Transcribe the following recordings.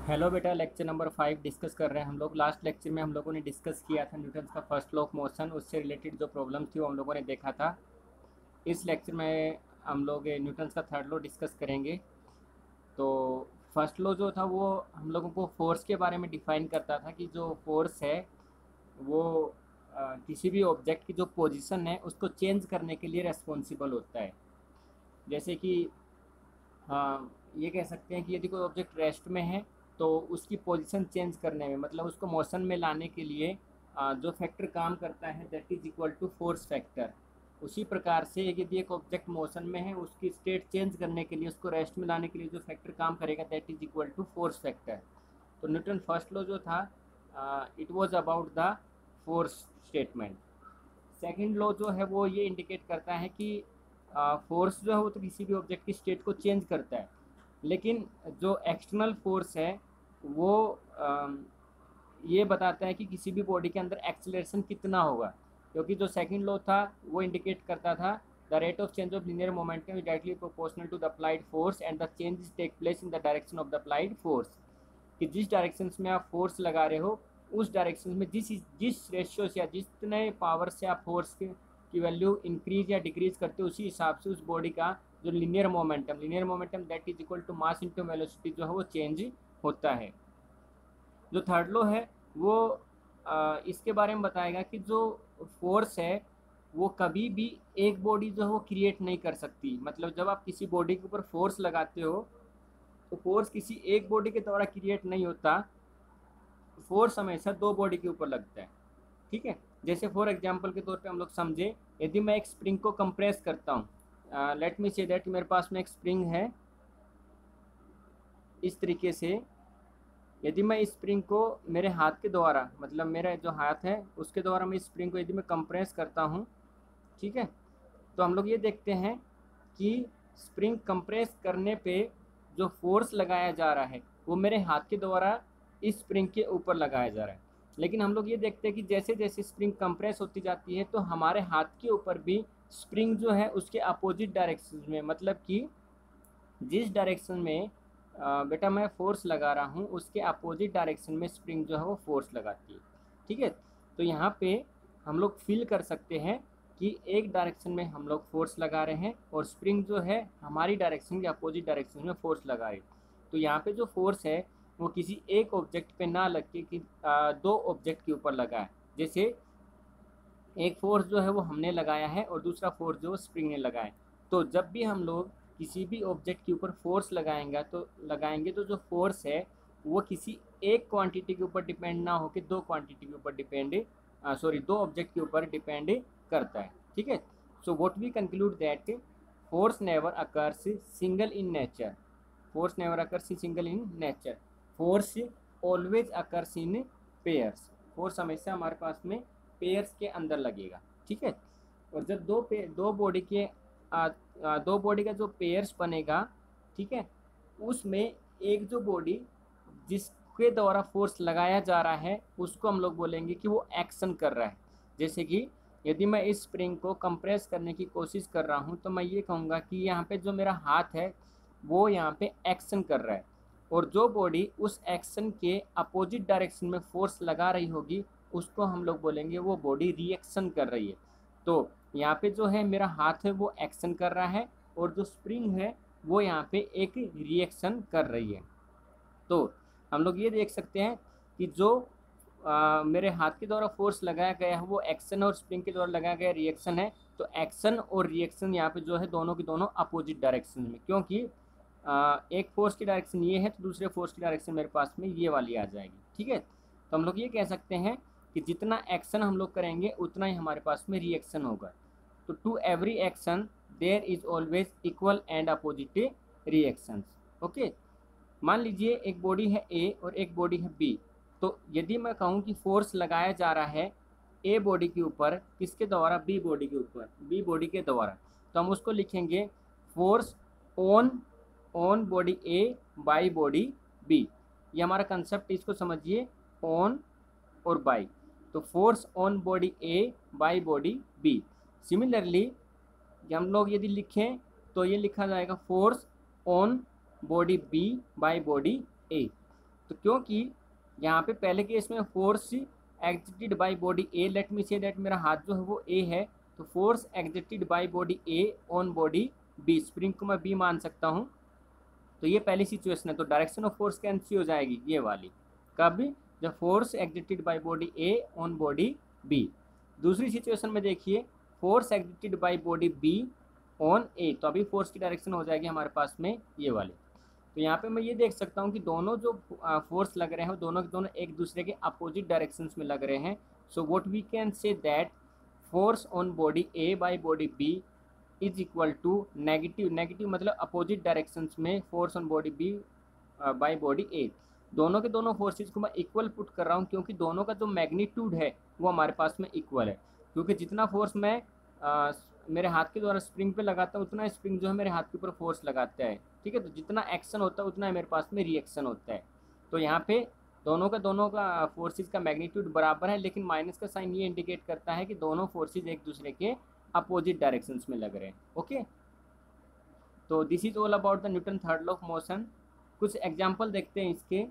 Hello बेटा, lecture number 5 discuss कर रहे हैं हम लोग। लास्ट लेक्चर में हम लोगों ने डिस्कस किया था न्यूटन का फर्स्ट लॉ ऑफ मोशन, उससे रिलेटेड जो प्रॉब्लम थी वो हम लोगों ने देखा था। इस लेक्चर में हम लोग न्यूटन का थर्ड लॉ डिस्कस करेंगे। तो फर्स्ट लॉ जो था वो हम लोगों को फोर्स के बारे में डिफाइन करता था कि जो फोर्स है वो किसी भी ऑब्जेक्ट की जो पोजीशन है उसको चेंज करने के लिए रेस्पॉन्सिबल होता है। जैसे कि हाँ, ये कह सकते हैं कि यदि कोई ऑब्जेक्ट रेस्ट में है तो उसकी पोजीशन चेंज करने में, मतलब उसको मोशन में लाने के लिए जो फैक्टर काम करता है that is equal to force factor. उसी प्रकार से यदि एक ऑब्जेक्ट मोशन में है, उसकी स्टेट चेंज करने के लिए, उसको रेस्ट में लाने के लिए जो फैक्टर काम करेगा that is equal to force factor. तो न्यूटन फर्स्ट लॉ जो था it was about the force statement. Second law जो है वो ये इंडिकेट करता है कि फोर्स जो है वो तो किसी भी ऑब्जेक्ट की स्टेट को चेंज करता है, लेकिन जो एक्सटर्नल फोर्स है वो ये बताता है कि किसी भी बॉडी के अंदर एक्सेलरेशन कितना होगा। क्योंकि जो सेकंड लॉ था वो इंडिकेट करता था the rate of change of linear momentum is directly proportional to the applied force and the changes take place in the direction of the applied force. कि जिस डायरेक्शन में आप फोर्स लगा रहे हो उस डायरेक्शन में जिस जिस रेशियो से या जितने पावर से आप फोर्स की वैल्यू इंक्रीज या डिक्रीज करते हो उसी हिसाब से उस बॉडी का जो linear momentum that is equal to mass into velocity जो है वो चेंज होता है। जो थर्ड लॉ है वो इसके बारे में बताएगा कि जो फोर्स है वो कभी भी एक बॉडी जो है वो क्रिएट नहीं कर सकती। मतलब जब आप किसी बॉडी के ऊपर फोर्स लगाते हो तो फोर्स किसी एक बॉडी के द्वारा क्रिएट नहीं होता, फोर्स हमेशा दो बॉडी के ऊपर लगता है। ठीक है, जैसे फॉर एग्जांपल के तौर पे हम लोग समझे, यदि मैं एक स्प्रिंग को कंप्रेस करता हूँ, लेट मी से दैट मेरे पास में एक स्प्रिंग है इस तरीके से। यदि मैं इस स्प्रिंग को मेरे हाथ के द्वारा, मतलब मेरा जो हाथ है उसके द्वारा मैं इस स्प्रिंग को यदि मैं कंप्रेस करता हूँ, ठीक है, तो हम लोग ये देखते हैं कि स्प्रिंग कंप्रेस करने पे जो फोर्स लगाया जा रहा है वो मेरे हाथ के द्वारा इस स्प्रिंग के ऊपर लगाया जा रहा है। लेकिन हम लोग ये देखते हैं कि जैसे जैसे स्प्रिंग कंप्रेस होती जाती है तो हमारे हाथ के ऊपर भी स्प्रिंग जो है उसके अपोजिट डायरेक्शन में, मतलब कि जिस डायरेक्शन में बेटा मैं फोर्स लगा रहा हूँ उसके अपोजिट डायरेक्शन में स्प्रिंग जो है वो फोर्स लगाती है। ठीक है, तो यहाँ पे हम लोग फील कर सकते हैं कि एक डायरेक्शन में हम लोग फोर्स लगा रहे हैं और स्प्रिंग जो है हमारी डायरेक्शन के अपोजिट डायरेक्शन में फोर्स लगा रही है। तो यहाँ पे जो फोर्स है वो किसी एक ऑब्जेक्ट पे ना लग के कि दो ऑब्जेक्ट के ऊपर लगा है। जैसे एक फोर्स जो है वो हमने लगाया है और दूसरा फोर्स जो स्प्रिंग ने लगाया है। तो जब भी हम लोग किसी भी ऑब्जेक्ट के ऊपर फोर्स लगाएंगे तो जो फोर्स है वो किसी एक क्वांटिटी के ऊपर डिपेंड ना होकर दो क्वांटिटी के ऊपर दो ऑब्जेक्ट के ऊपर डिपेंड करता है। ठीक है, so what we conclude that force never occurs single in nature. Force never occurs single in nature. Force always occurs in pairs. Force हमेशा हमारे पास में पेयर्स के अंदर लगेगा। ठीक है, और जब दो बॉडी का जो पेयर्स बनेगा, ठीक है, उसमें एक जो बॉडी जिसके द्वारा फोर्स लगाया जा रहा है उसको हम लोग बोलेंगे कि वो एक्शन कर रहा है। जैसे कि यदि मैं इस स्प्रिंग को कंप्रेस करने की कोशिश कर रहा हूँ तो मैं ये कहूँगा कि यहाँ पे जो मेरा हाथ है वो यहाँ पे एक्शन कर रहा है, और जो बॉडी उस एक्शन के अपोजिट डायरेक्शन में फोर्स लगा रही होगी उसको हम लोग बोलेंगे वो बॉडी रिएक्शन कर रही है। तो यहाँ पे जो है मेरा हाथ है वो एक्शन कर रहा है और जो स्प्रिंग है वो यहाँ पे एक रिएक्शन कर रही है। तो हम लोग ये देख सकते हैं कि जो मेरे हाथ के द्वारा फोर्स लगाया गया है वो एक्शन और स्प्रिंग के द्वारा लगाया गया रिएक्शन है। तो एक्शन और रिएक्शन यहाँ पे जो है दोनों की दोनों अपोजिट डायरेक्शन में, क्योंकि एक फोर्स की डायरेक्शन ये है तो दूसरे फोर्स की डायरेक्शन मेरे पास में ये वाली आ जाएगी। ठीक है, तो हम लोग ये कह सकते हैं कि जितना एक्शन हम लोग करेंगे उतना ही हमारे पास में रिएक्शन होगा। तो to every action there is always equal and opposite reactions. Okay, मान लीजिए एक बॉडी है ए और एक बॉडी है बी। तो यदि मैं कहूँ कि फोर्स लगाया जा रहा है ए बॉडी के ऊपर, किसके द्वारा? बी बॉडी के ऊपर, बी बॉडी के द्वारा, तो हम उसको लिखेंगे force on on body A by body B. ये हमारा कंसेप्ट, इसको समझिए, ऑन और बाई। तो force on body A by body B. Similarly हम लोग यदि लिखें तो ये लिखा जाएगा force on body B by body A. तो क्योंकि यहाँ पे पहले केस में force exerted by body A, let me say that मेरा हाथ जो है वो ए है, तो force exerted by body A on body B, spring को मैं बी मान सकता हूँ। तो ये पहली सिचुएशन है, तो डायरेक्शन ऑफ फोर्स कैंसिल हो जाएगी ये वाली, कब, जब force exerted by body A on body B. दूसरी सिचुएशन में देखिए, force exerted by body B on A, तो अभी फोर्स की डायरेक्शन हो जाएगी हमारे पास में ये वाली। तो यहाँ पे मैं ये देख सकता हूँ कि दोनों जो फोर्स लग रहे हैं दोनों के दोनों एक दूसरे के अपोजिट डायरेक्शंस में लग रहे हैं। So what we can say that force on body A by body B is equal to negative, negative मतलब अपोजिट डायरेक्शंस में force on body B by body A. दोनों के दोनों फोर्सेज को मैं इक्वल पुट कर रहा हूँ क्योंकि दोनों का जो मैग्नीट्यूड है वो हमारे पास में इक्वल है। क्योंकि जितना फोर्स मैं मेरे हाथ के द्वारा स्प्रिंग पे लगाता हूँ उतना स्प्रिंग जो है मेरे हाथ के ऊपर फोर्स लगाता है, ठीक है। तो जितना एक्शन होता है उतना मेरे पास में रिएक्शन होता है। तो यहाँ पे दोनों का फोर्सेज का मैग्नीट्यूड बराबर है, लेकिन माइनस का साइन ये इंडिकेट करता है कि दोनों फोर्सेज एक दूसरे के अपोजिट डायरेक्शंस में लग रहे हैं। ओके, तो this is all about the Newton third law of motion. कुछ एग्जाम्पल देखते हैं इसके।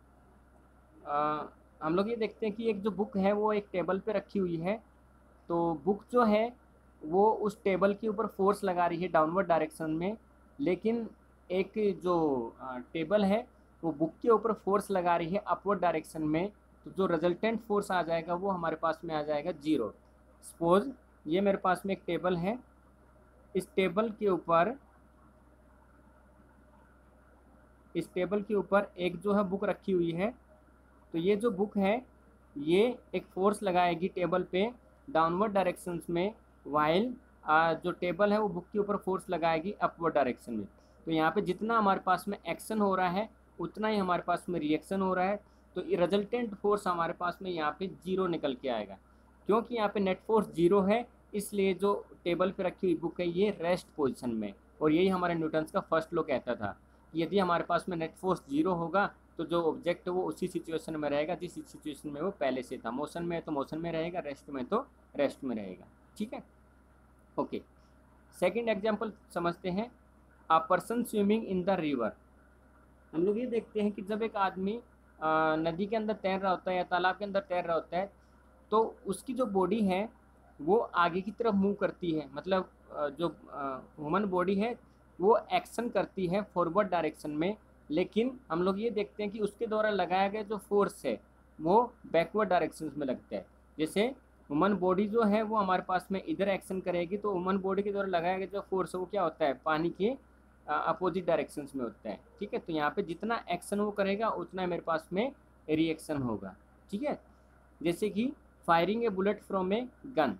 हम लोग ये देखते हैं कि एक जो बुक है वो एक टेबल पे रखी हुई है, तो बुक जो है वो उस टेबल के ऊपर फोर्स लगा रही है डाउनवर्ड डायरेक्शन में, लेकिन एक जो टेबल है वो बुक के ऊपर फोर्स लगा रही है अपवर्ड डायरेक्शन में। तो जो रिजल्टेंट फोर्स आ जाएगा वो हमारे पास में आ जाएगा जीरो। सपोज ये मेरे पास में एक टेबल है, इस टेबल के ऊपर एक जो है बुक रखी हुई है। तो ये जो बुक है ये एक फोर्स लगाएगी टेबल पे डाउनवर्ड डायरेक्शंस में, वाइल जो टेबल है वो बुक के ऊपर फोर्स लगाएगी अपवर्ड डायरेक्शन में। तो यहाँ पे जितना हमारे पास में एक्शन हो रहा है उतना ही हमारे पास में रिएक्शन हो रहा है। तो रिजल्टेंट फोर्स हमारे पास में यहाँ पे जीरो निकल के आएगा। क्योंकि यहाँ पे नेट फोर्स जीरो है इसलिए जो टेबल पे रखी हुई बुक है ये रेस्ट पोजिशन में, और यही हमारे न्यूटन्स का फर्स्ट लॉ कहता था कि यदि हमारे पास में नेट फोर्स जीरो होगा तो जो ऑब्जेक्ट है वो उसी सिचुएशन में रहेगा जिस सिचुएशन में वो पहले से था। मोशन में है तो मोशन में रहेगा, रेस्ट में तो रेस्ट में रहेगा, ठीक है। ओके, सेकंड एग्जांपल समझते हैं। A person swimming in the river. हम लोग ये देखते हैं कि जब एक आदमी नदी के अंदर तैर रहा होता है या तालाब के अंदर तैर रहा होता है तो उसकी जो बॉडी है वो आगे की तरफ मूव करती है, मतलब जो ह्यूमन बॉडी है वो एक्शन करती है फॉरवर्ड डायरेक्शन में, लेकिन हम लोग ये देखते हैं कि उसके द्वारा लगाया गया जो फोर्स है वो बैकवर्ड डायरेक्शन में लगता है। जैसे ह्यूमन बॉडी जो है वो हमारे पास में इधर एक्शन करेगी तो ह्यूमन बॉडी के द्वारा लगाया गया जो फोर्स है वो क्या होता है, पानी के अपोजिट डायरेक्शंस में होता है, ठीक है। तो यहाँ पे जितना एक्शन वो करेगा उतना मेरे पास में रिएक्शन होगा, ठीक है। जैसे कि firing a bullet from a gun,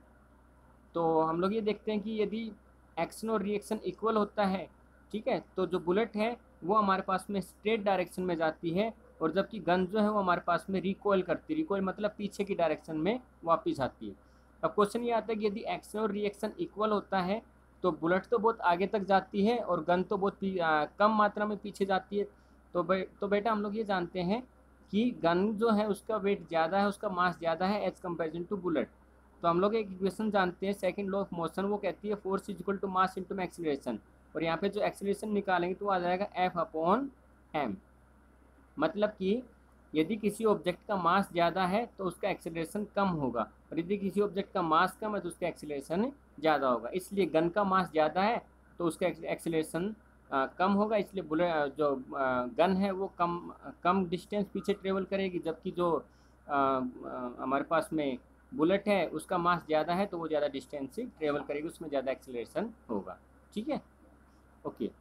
तो हम लोग ये देखते हैं कि यदि एक्शन और रिएक्शन इक्वल होता है, ठीक है, तो जो बुलेट है वो हमारे पास में स्ट्रेट डायरेक्शन में जाती है, और जबकि गन जो है वो हमारे पास में रिकॉइल करती है, रिकॉइल मतलब पीछे की डायरेक्शन में वापस आती है। अब क्वेश्चन ये आता है कि यदि एक्शन और रिएक्शन इक्वल होता है तो बुलेट तो बहुत आगे तक जाती है और गन तो बहुत कम मात्रा में पीछे जाती है। तो बेटा हम लोग ये जानते हैं कि गन जो है उसका वेट ज़्यादा है, उसका मास ज़्यादा है एज कम्पेरिजन टू बुलेट। तो हम लोग एक इक्वेशन जानते हैं सेकंड लॉ ऑफ मोशन, वो कहती है force is equal to mass into acceleration, और यहाँ पे जो एक्सीलरेशन निकालेंगे तो आ जाएगा F/m। मतलब कि यदि किसी ऑब्जेक्ट का मास ज़्यादा है तो उसका एक्सीलरेशन कम होगा, और यदि किसी ऑब्जेक्ट का मास कम है तो उसका एक्सीलरेशन ज़्यादा होगा। इसलिए गन का मास ज़्यादा है तो उसका एक्सीलरेशन कम होगा, इसलिए बुलेट जो गन है वो कम डिस्टेंस पीछे ट्रेवल करेगी, जबकि जो हमारे पास में बुलेट है उसका मास ज़्यादा है तो वो ज़्यादा डिस्टेंस से ट्रेवल करेगी, उसमें ज़्यादा एक्सीलरेशन होगा, ठीक है। ओके,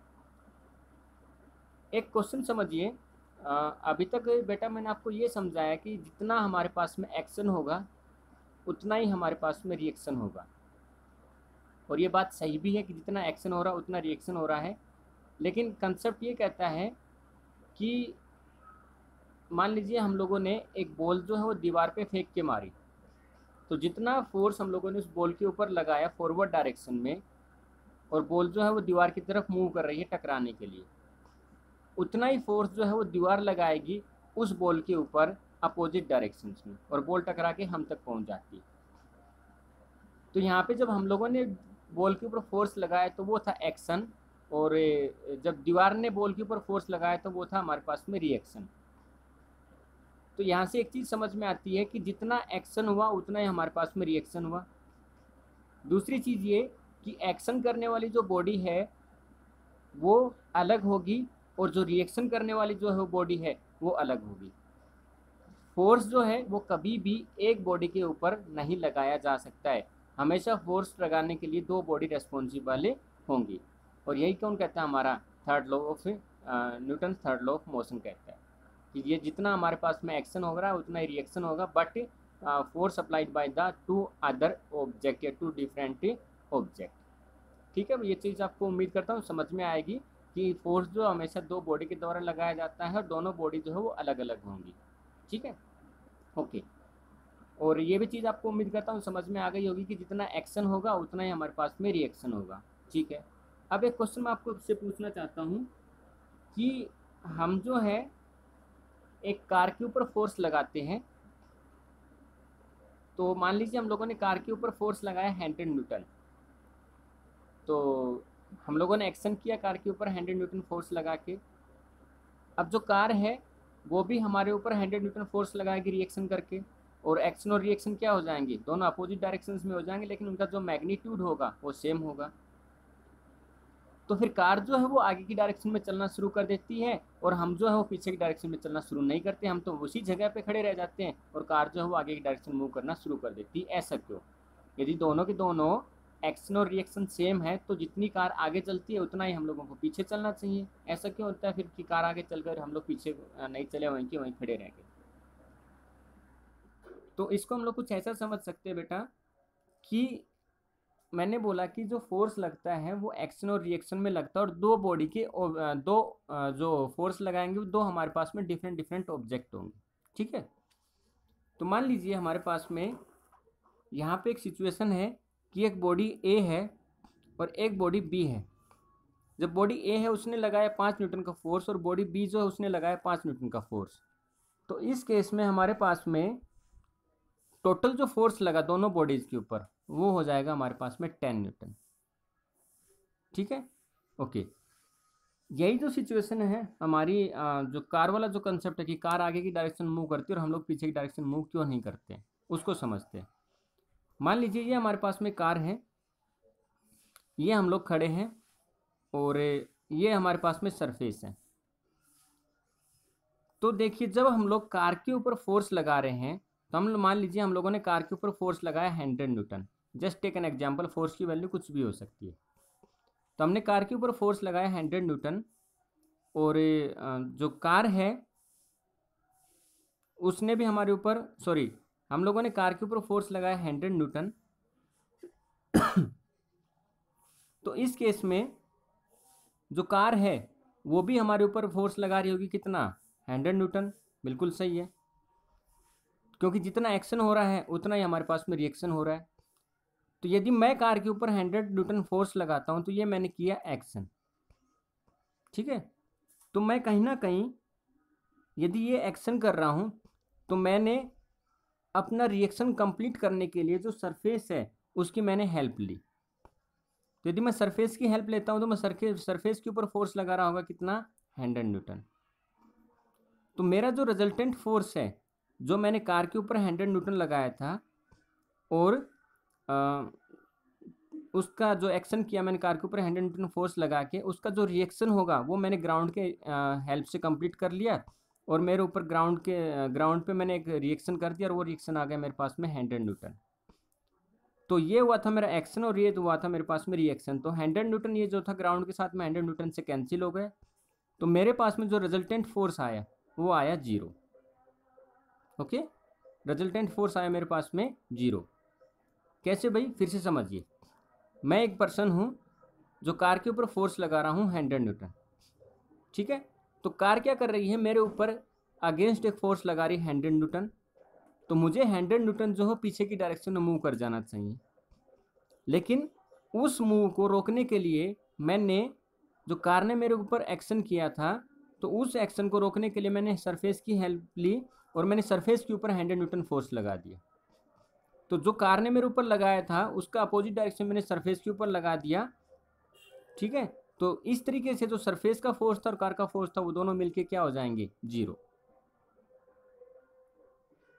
एक क्वेश्चन समझिए। अभी तक बेटा मैंने आपको ये समझाया कि जितना हमारे पास में एक्शन होगा उतना ही हमारे पास में रिएक्शन होगा, और ये बात सही भी है कि जितना एक्शन हो रहा है उतना रिएक्शन हो रहा है। लेकिन कंसेप्ट ये कहता है कि मान लीजिए हम लोगों ने एक बॉल जो है वो दीवार पे फेंक के मारी, तो जितना फोर्स हम लोगों ने उस बॉल के ऊपर लगाया फॉरवर्ड डायरेक्शन में, और बॉल जो है वो दीवार की तरफ मूव कर रही है टकराने के लिए, उतना ही फोर्स जो है वो दीवार लगाएगी उस बॉल के ऊपर अपोजिट डायरेक्शंस में, और बॉल टकरा के हम तक पहुंच जाती है। तो यहाँ पे जब हम लोगों ने बॉल के ऊपर फोर्स लगाया तो वो था एक्शन, और जब दीवार ने बॉल के ऊपर फोर्स लगाया तो वो था हमारे पास में रिएक्शन। तो यहाँ से एक चीज़ समझ में आती है कि जितना एक्शन हुआ उतना ही हमारे पास में रिएक्शन हुआ। दूसरी चीज़ ये कि एक्शन करने वाली जो बॉडी है वो अलग होगी और जो रिएक्शन करने वाली जो है बॉडी है वो अलग होगी। फोर्स जो है वो कभी भी एक बॉडी के ऊपर नहीं लगाया जा सकता है, हमेशा फोर्स लगाने के लिए दो बॉडी रेस्पॉन्सिबल होंगी। और यही कौन कहता है, हमारा third law of Newton third law of motion कहता है कि ये जितना हमारे पास में एक्शन होगा उतना ही रिएक्शन होगा, but force applied by the two other object या टू डिफरेंट ऑब्जेक्ट। ठीक है, ये चीज़ आपको उम्मीद करता हूँ समझ में आएगी कि फोर्स जो हमेशा दो बॉडी के द्वारा लगाया जाता है और दोनों बॉडी जो है वो अलग अलग होंगी। ठीक है, ओके। और ये भी चीज़ आपको उम्मीद करता हूँ समझ में आ गई होगी कि जितना एक्शन होगा उतना ही हमारे पास में रिएक्शन होगा। ठीक है, अब एक क्वेश्चन मैं आपको इससे पूछना चाहता हूँ कि हम जो है एक कार के ऊपर फोर्स लगाते हैं, तो मान लीजिए हम लोगों ने कार के ऊपर फोर्स लगाया 100 न्यूटन। तो हम लोगों ने एक्शन किया कार के ऊपर 100 न्यूटन फोर्स लगा के। अब जो कार है वो भी हमारे ऊपर 100 न्यूटन फोर्स लगाएगी रिएक्शन करके, और एक्शन और रिएक्शन क्या हो जाएंगे, दोनों अपोजिट डायरेक्शंस में हो जाएंगे, लेकिन उनका जो मैग्नीट्यूड होगा वो सेम होगा। तो फिर कार जो है वो आगे की डायरेक्शन में चलना शुरू कर देती है और हम जो है वो पीछे की डायरेक्शन में चलना शुरू नहीं करते, हम तो उसी जगह पे खड़े रह जाते हैं और कार जो है वो आगे की डायरेक्शन मूव करना शुरू कर देती है। ऐसा क्यों? यदि दोनों के दोनों एक्शन और रिएक्शन सेम है तो जितनी कार आगे चलती है उतना ही हम लोगों को पीछे चलना चाहिए। ऐसा क्यों होता है फिर कि कार आगे चलकर हम लोग पीछे नहीं चले, वहीं के वहीं खड़े रह गए? तो इसको हम लोग कुछ ऐसा समझ सकते हैं बेटा कि मैंने बोला कि जो फोर्स लगता है वो एक्शन और रिएक्शन में लगता है, और दो बॉडी के जो फोर्स लगाएंगे वो दो हमारे पास में डिफरेंट डिफरेंट ऑब्जेक्ट होंगे। ठीक है, तो मान लीजिए हमारे पास में यहाँ पे एक सिचुएशन है कि एक बॉडी ए है और एक बॉडी बी है। जब बॉडी ए है उसने लगाया 5 न्यूटन का फोर्स और बॉडी बी जो है उसने लगाया 5 न्यूटन का फोर्स। तो इस केस में हमारे पास में टोटल जो फोर्स लगा दोनों बॉडीज के ऊपर वो हो जाएगा हमारे पास में 10 न्यूटन। ठीक है, ओके। यही जो सिचुएशन है हमारी जो कार वाला जो कंसेप्ट है कि कार आगे की डायरेक्शन मूव करती है और हम लोग पीछे की डायरेक्शन मूव क्यों नहीं करते, उसको समझते हैं। मान लीजिए ये हमारे पास में कार है, ये हम लोग खड़े हैं और ये हमारे पास में सरफेस है। तो देखिए जब हम लोग कार के ऊपर फोर्स लगा रहे हैं तो हम मान लीजिए हम लोगों ने कार के ऊपर फोर्स लगाया 100 Newton. Just take an example, force की वैल्यू कुछ भी हो सकती है। तो हमने कार के ऊपर फोर्स लगाया 100 न्यूटन और जो कार है उसने भी हमारे ऊपर, सॉरी, हम लोगों ने कार के ऊपर फोर्स लगाया 100 न्यूटन। तो इस केस में जो कार है वो भी हमारे ऊपर फोर्स लगा रही होगी कितना, 100 न्यूटन। बिल्कुल सही है, क्योंकि जितना एक्शन हो रहा है उतना ही हमारे पास में रिएक्शन हो रहा है। तो यदि मैं कार के ऊपर 100 न्यूटन फोर्स लगाता हूं तो ये मैंने किया एक्शन। ठीक है, तो मैं कहीं ना कहीं यदि ये एक्शन कर रहा हूं तो मैंने अपना रिएक्शन कंप्लीट करने के लिए जो सरफेस है उसकी मैंने हेल्प ली। तो यदि मैं सरफेस की हेल्प लेता हूं तो मैं सरफेस के ऊपर फोर्स लगा रहा होगा कितना, 100 न्यूटन। तो मेरा जो रिजल्टेंट फोर्स है जो मैंने कार के ऊपर 100 न्यूटन लगाया था और उसका जो एक्शन किया मैंने कार के ऊपर 100 न्यूटन फोर्स लगा के, उसका जो रिएक्शन होगा वो मैंने ग्राउंड के हेल्प से कंप्लीट कर लिया और मेरे ऊपर ग्राउंड पे मैंने एक रिएक्शन कर दिया और वो रिएक्शन आ गया मेरे पास में 100 न्यूटन। तो ये हुआ था मेरा एक्शन और ये हुआ था मेरे पास में रिएक्शन। तो 100 न्यूटन ये जो था ग्राउंड के साथ में 100 न्यूटन से कैंसिल हो गए, तो मेरे पास में जो रिजल्टेंट फोर्स आया वो आया 0। ओके, रिजल्टेंट फोर्स आया मेरे पास में 0। कैसे भाई, फिर से समझिए। मैं एक पर्सन हूँ जो कार के ऊपर फोर्स लगा रहा हूँ 100 न्यूटन। ठीक है, तो कार क्या कर रही है, मेरे ऊपर अगेंस्ट एक फोर्स लगा रही है 100 न्यूटन। तो मुझे 100 न्यूटन जो है पीछे की डायरेक्शन में मूव कर जाना चाहिए, लेकिन उस मूव को रोकने के लिए मैंने, जो कार ने मेरे ऊपर एक्शन किया था, तो उस एक्शन को रोकने के लिए मैंने सरफेस की हेल्प ली और मैंने सरफेस के ऊपर 100 न्यूटन फोर्स लगा दिया। तो जो कार ने मेरे ऊपर लगाया था उसका अपोजिट डायरेक्शन मैंने सरफेस के ऊपर लगा दिया। ठीक है, तो इस तरीके से जो सरफेस का फोर्स था और कार का फोर्स था वो दोनों मिलके क्या हो जाएंगे, 0।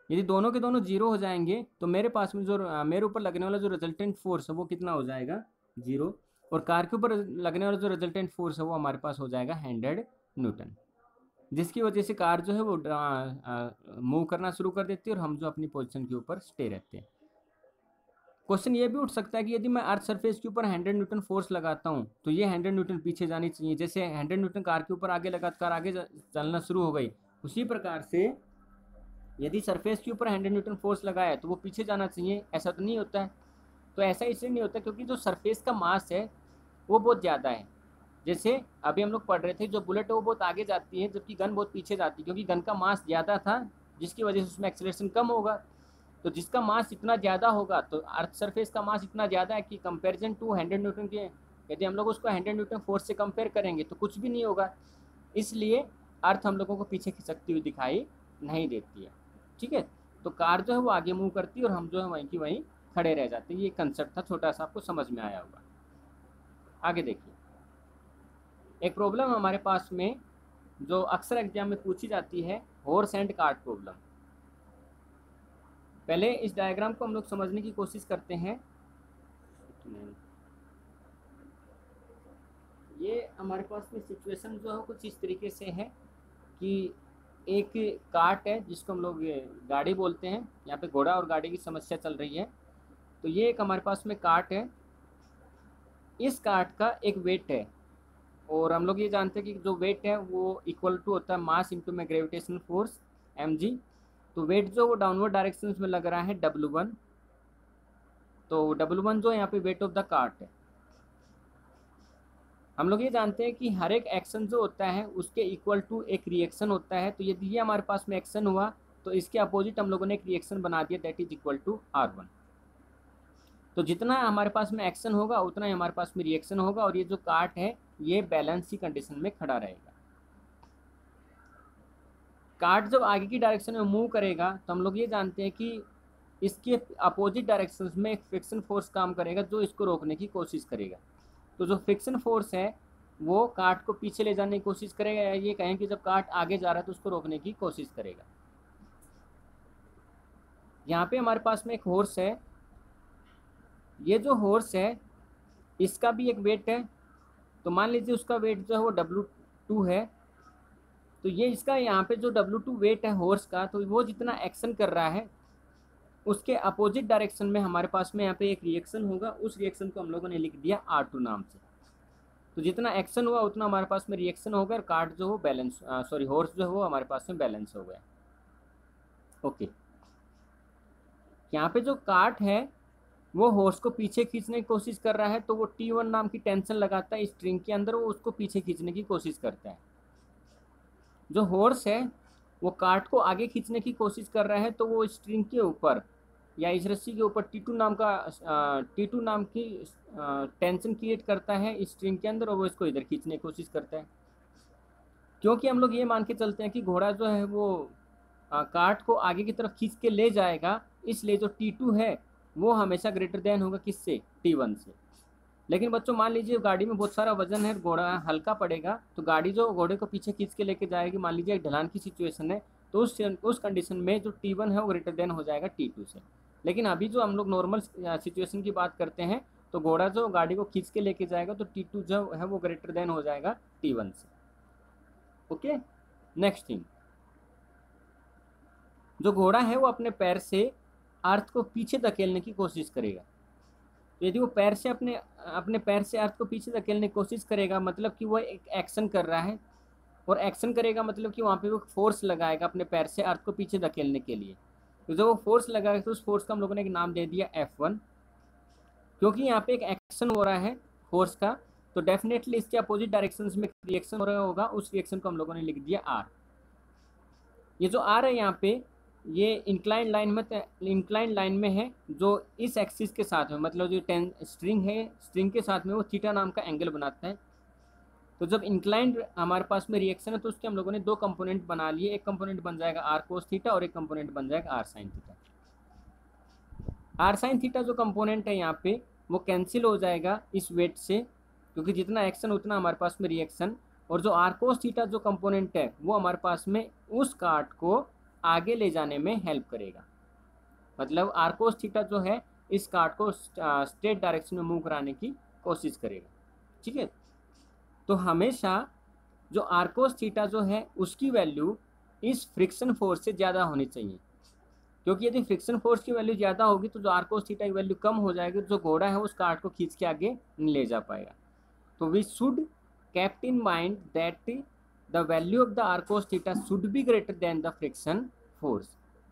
यदि दोनों के दोनों जीरो हो जाएंगे तो मेरे पास में जो मेरे ऊपर लगने वाला जो रिजल्टेंट फोर्स है वो कितना हो जाएगा, जीरो। और कार के ऊपर लगने वाला जो रिजल्टेंट फोर्स है वो हमारे पास हो जाएगा 100 न्यूटन, जिसकी वजह से कार जो है वो मूव करना शुरू कर देती है और हम जो अपनी पोजीशन के ऊपर स्टे रहते हैं। क्वेश्चन ये भी उठ सकता है कि यदि मैं अर्थ सरफेस के ऊपर 100 न्यूटन फोर्स लगाता हूँ तो ये 100 न्यूटन पीछे जानी चाहिए। जैसे 100 न्यूटन कार के ऊपर आगे लगा, कार आगे चलना शुरू हो गई, उसी प्रकार से यदि सरफेस के ऊपर 100 न्यूटन फोर्स लगाया तो वो पीछे जाना चाहिए। ऐसा तो नहीं होता है। तो ऐसा इसलिए नहीं होता क्योंकि जो सरफेस का मास है वो बहुत ज़्यादा है। जैसे अभी हम लोग पढ़ रहे थे, जो बुलेट है वो बहुत आगे जाती है जबकि गन बहुत पीछे जाती है, क्योंकि गन का मास ज़्यादा था जिसकी वजह से उसमें एक्सेलरेशन कम होगा। तो जिसका मास इतना ज़्यादा होगा तो अर्थ सरफेस का मास इतना ज़्यादा है कि कंपैरिजन टू 100 न्यूटन के, यदि हम लोग उसको 100 न्यूटन फोर्स से कंपेयर करेंगे तो कुछ भी नहीं होगा। इसलिए अर्थ हम लोगों को पीछे खिसकती हुई दिखाई नहीं देती है। ठीक है, तो कार जो है वो आगे मूव करती है और हम जो है वहीं की वहीं खड़े रह जाते हैं। ये कंसेप्ट था, छोटा सा, आपको समझ में आया होगा। आगे देखिए, एक प्रॉब्लम हमारे पास में जो अक्सर एग्जाम में पूछी जाती है, हॉर्स एंड कार्ट प्रॉब्लम। पहले इस डायग्राम को हम लोग समझने की कोशिश करते हैं। ये हमारे पास में सिचुएशन जो है कुछ इस तरीके से है कि एक कार्ट है जिसको हम लोग गाड़ी बोलते हैं। यहाँ पे घोड़ा और गाड़ी की समस्या चल रही है। तो ये एक हमारे पास में कार्ट है। इस कार्ट का एक वेट है और हम लोग ये जानते हैं कि जो वेट है वो इक्वल टू होता है मास इंटू में ग्रेविटेशनल फोर्स mg। तो वेट जो वो डाउनवर्ड डायरेक्शन में लग रहा है W1। तो W1 जो यहाँ पे वेट ऑफ द कार्ट है। हम लोग ये जानते हैं कि हर एक एक्शन जो होता है उसके इक्वल टू एक रिएक्शन होता है। तो यदि ये हमारे पास में एक्शन हुआ तो इसके अपोजिट हम लोगों ने एक रिएक्शन बना दिया, that is equal to R1। तो जितना हमारे पास में एक्शन होगा उतना ही हमारे पास में रिएक्शन होगा और ये जो कार्ट है ये बैलेंस की कंडीशन में खड़ा रहेगा। कार्ट जब आगे की डायरेक्शन में मूव करेगा तो हम लोग ये जानते हैं कि इसके अपोजिट डायरेक्शन में एक फ्रिक्शन फोर्स काम करेगा जो इसको रोकने की कोशिश करेगा। तो जो फ्रिक्शन फोर्स है वो कार्ट को पीछे ले जाने की कोशिश करेगा, या ये कहें कि जब कार्ट आगे जा रहा है तो उसको रोकने की कोशिश करेगा। यहाँ पे हमारे पास में एक हॉर्स है। ये जो हॉर्स है इसका भी एक वेट है। तो मान लीजिए उसका वेट जो है वो W2 है। तो ये इसका यहाँ पे जो W2 वेट है हॉर्स का, तो वो जितना एक्शन कर रहा है उसके अपोजिट डायरेक्शन में हमारे पास में यहाँ पे एक रिएक्शन होगा। उस रिएक्शन को हम लोगों ने लिख दिया R2 नाम से। तो जितना एक्शन हुआ उतना हमारे पास में रिएक्शन होगा और कार्ट जो हो बैलेंस, हॉर्स जो है वो हमारे पास में बैलेंस हो गया। ओके, यहाँ पे जो कार्ट है वो हॉर्स को पीछे खींचने की कोशिश कर रहा है। तो वो T1 नाम की टेंशन लगाता है स्ट्रिंग के अंदर, वो उसको पीछे खींचने की कोशिश करता है। जो हॉर्स है वो कार्ट को आगे खींचने की कोशिश कर रहा है। तो वो स्ट्रिंग के ऊपर या इस रस्सी के ऊपर T2 नाम की टेंशन क्रिएट करता है स्ट्रिंग के अंदर और वो इसको इधर खींचने की कोशिश करता है। क्योंकि हम लोग ये मान के चलते हैं कि घोड़ा जो है वो कार्ट को आगे की तरफ खींच के ले जाएगा, इसलिए जो T2 है वो हमेशा ग्रेटर देन होगा किससे, T1 से। लेकिन बच्चों मान लीजिए गाड़ी में बहुत सारा वजन है, घोड़ा हल्का पड़ेगा, तो गाड़ी जो घोड़े को पीछे खींच के लेके जाएगी, मान लीजिए एक ढलान की सिचुएशन है, तो उस कंडीशन में जो T1 है वो ग्रेटर देन हो जाएगा T2 से। लेकिन अभी जो हम लोग नॉर्मल सिचुएशन की बात करते हैं तो घोड़ा जो गाड़ी को खींच के लेके जाएगा तो T2 जो है वो ग्रेटर देन हो जाएगा T1 से। ओके, नेक्स्ट थिंग, जो घोड़ा है वो अपने पैर से अर्थ को पीछे धकेलने की कोशिश करेगा। तो यदि वो पैर से अपने पैर से अर्थ को पीछे धकेलने की कोशिश करेगा, मतलब कि वो एक एक्शन कर रहा है। और एक्शन करेगा मतलब कि वहाँ पे वो फोर्स लगाएगा अपने पैर से अर्थ को पीछे धकेलने के लिए। तो जब वो फोर्स लगाएगा तो उस फोर्स का हम लोगों ने एक नाम दे दिया F1। क्योंकि यहाँ पे एक एक्शन हो रहा है फोर्स का, तो डेफिनेटली इसके अपोजिट डायरेक्शन में रिएक्शन हो रहा होगा, उस रिएक्शन को हम लोगों ने लिख दिया R। ये जो R है यहाँ पे ये इंक्लाइन लाइन में है जो इस एक्सिस के साथ में, मतलब जो स्ट्रिंग है, स्ट्रिंग के साथ में वो थीटा नाम का एंगल बनाता है। तो जब इंक्लाइंड हमारे पास में रिएक्शन है तो उसके हम लोगों ने दो कंपोनेंट बना लिए। एक कंपोनेंट बन जाएगा R cos थीटा और एक कंपोनेंट बन जाएगा R sin theta. R sin theta जो कंपोनेंट है यहाँ पे वो कैंसिल हो जाएगा इस वेट से, क्योंकि जितना एक्शन उतना हमारे पास में रिएक्शन। और जो R cos थीटा जो कंपोनेंट है वो हमारे पास में उस कार्ट को आगे ले जाने में हेल्प करेगा। मतलब आर कोस थीटा जो है इस कार्ड को स्ट्रेट डायरेक्शन में मूव कराने की कोशिश करेगा। ठीक है, तो हमेशा जो आर कोस थीटा जो है उसकी वैल्यू इस फ्रिक्शन फोर्स से ज़्यादा होनी चाहिए, क्योंकि यदि फ्रिक्शन फोर्स की वैल्यू ज़्यादा होगी तो जो आर कोस थीटा की वैल्यू कम हो जाएगी, जो घोड़ा है उस कार्ड को खींच के आगे नहीं ले जा पाएगा। तो we should kept in mind that the value of the r cos theta should be greater than the friction force.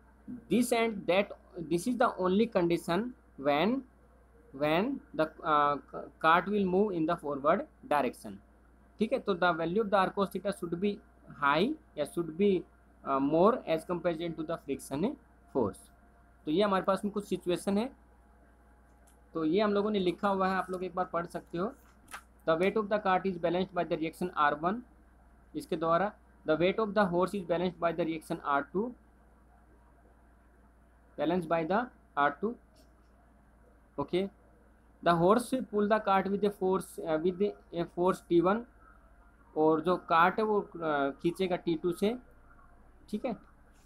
This is the only condition when the cart will move in the forward direction. ठीक है, तो the value of the R cos theta should be high या should be more as comparison to the friction force. तो ये हमारे पास में कुछ सिचुएशन है, तो ये हम लोगों ने लिखा हुआ है, आप लोग एक बार पढ़ सकते हो। The weight of the cart is balanced by the reaction R1, इसके द्वारा the weight of the horse is balanced by the reaction R2, balanced by the R2। Okay, the horse pull the cart with a force T1, और जो cart है वो खींचेगा T2 से। ठीक है,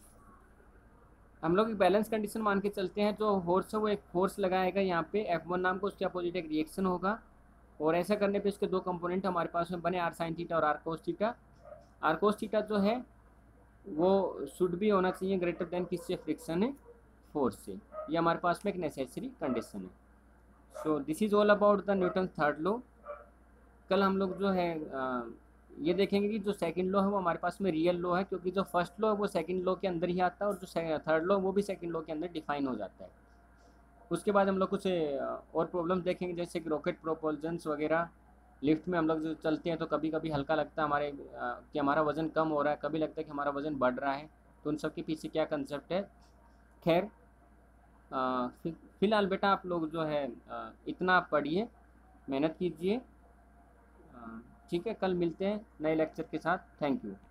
हम लोग एक बैलेंस कंडीशन मान के चलते हैं। जो हॉर्स है वो एक फोर्स लगाएगा यहाँ पे F1 नाम को, उसके अपोजिट एक रिएक्शन होगा, और ऐसा करने पे इसके दो कंपोनेंट हमारे पास में बने, आर साइन थीटा और R cos theta. R cos theta जो है वो शुड भी होना चाहिए ग्रेटर देन किससे, फ्रिक्शन फोर्स से। ये हमारे पास में एक नेसेसरी कंडीशन है। So this is all about the Newton third law. कल हम लोग जो है ये देखेंगे कि जो सेकंड लॉ है वो हमारे पास में रियल लॉ है, क्योंकि जो फर्स्ट लॉ है वो सेकंड लॉ के अंदर ही आता है, और जो थर्ड लॉ वो भी सेकंड लॉ के अंदर डिफाइन हो जाता है। उसके बाद हम लोग कुछ और प्रॉब्लम्स देखेंगे, जैसे कि रॉकेट प्रोपल्जन्स वगैरह। लिफ्ट में हम लोग जो चलते हैं तो कभी कभी हल्का लगता है हमारे कि हमारा वज़न कम हो रहा है, कभी लगता है कि हमारा वज़न बढ़ रहा है, तो उन सब के पीछे क्या कंसेप्ट है। खैर फिलहाल बेटा आप लोग जो है इतना आप पढ़िए, मेहनत कीजिए। ठीक है, कल मिलते हैं नए लेक्चर के साथ। Thank you.